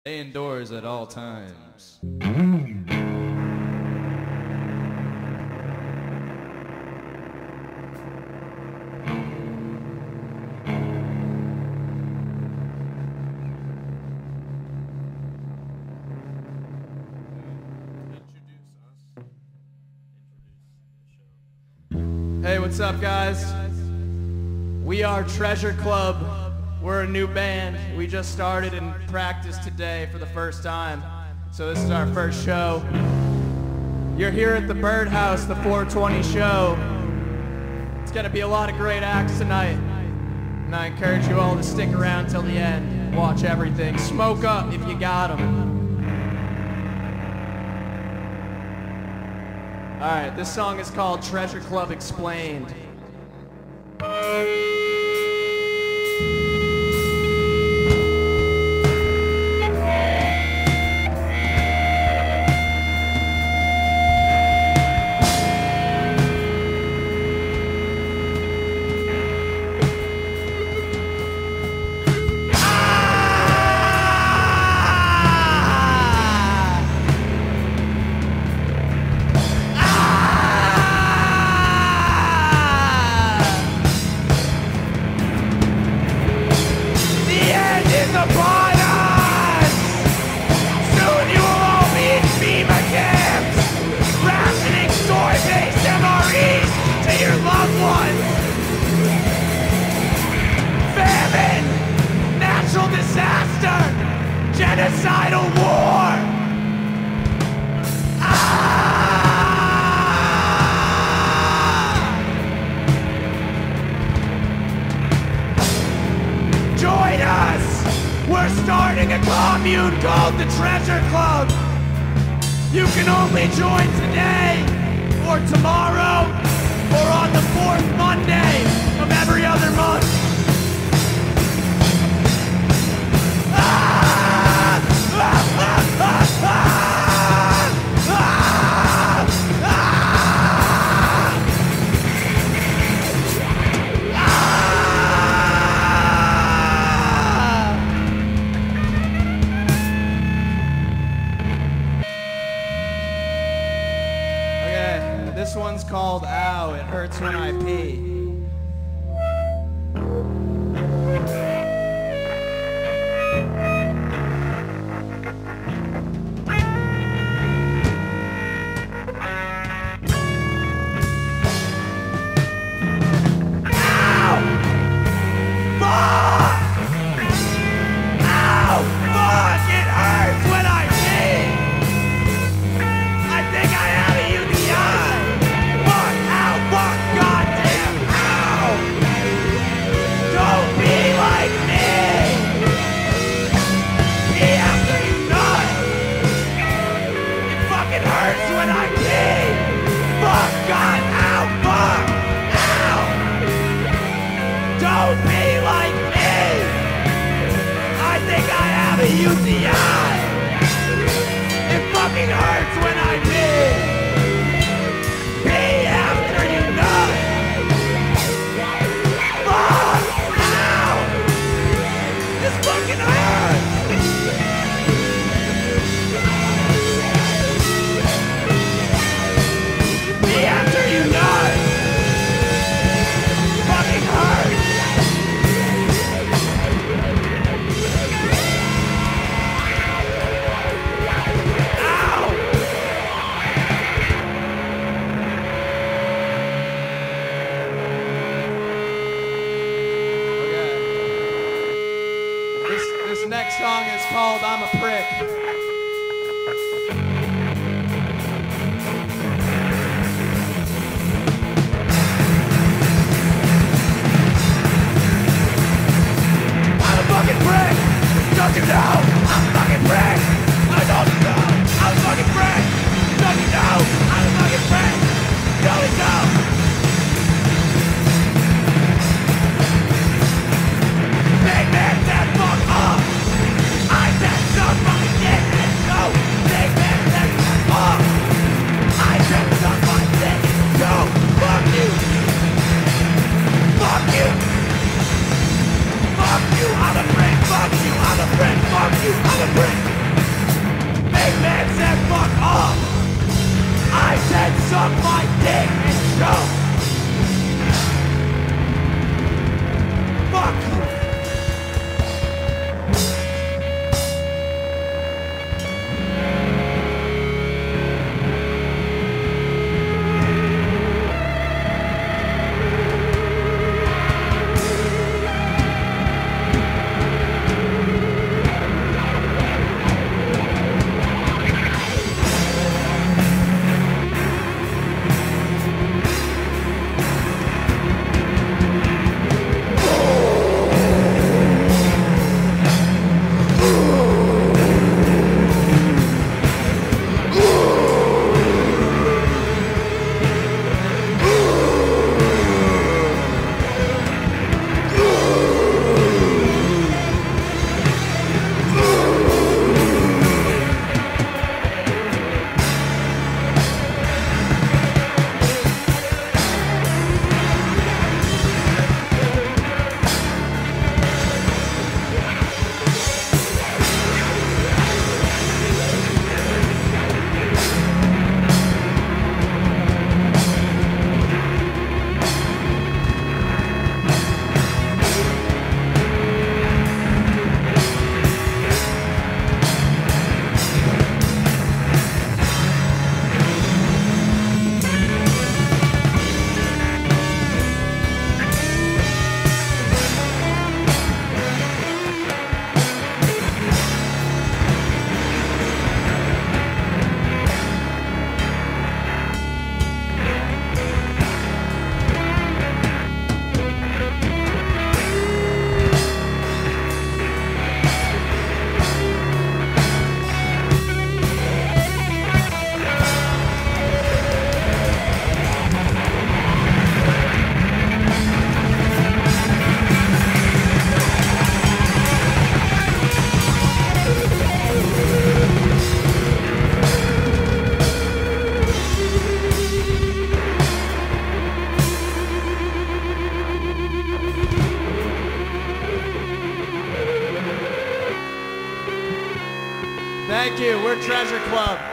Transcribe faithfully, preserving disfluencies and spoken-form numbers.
Stay indoors at all times. Hey, what's up, guys? We are Treasure Club. We're a new band. We just started and practiced today for the first time. So this is our first show. You're here at the Birdhouse, the four twenty show. It's gonna be a lot of great acts tonight. And I encourage you all to stick around till the end. Watch everything. Smoke up if you got them. Alright, this song is called Treasure Club Explained. Genocidal war! Ah! Join us! We're starting a commune called the Treasure Club! You can only join today, or tomorrow, or on the fourth Monday of every other month. Okay, this one's called Ow, It Hurts When I Pee. U T I! It fucking hurts when I pee! Pee after you nut! Fuck! Ow! This fucking hurts! Pee after you nut! Fucking hurts! This next song is called I'm a Prick. I'm a fucking prick! Don't you know? I'm a fucking prick! I don't know! I'm a fucking prick! Don't you know? I'm a fucking prick! Don't you know? Big man, that fuck up! I said some fucking shit and so big man, that fuck up! I said some fucking shit and so fuck you! Fuck you! Fuck you! I'm a prick! Fuck you! I'm a prick! Fuck you! I'm a Thank you. We're Treasure Club.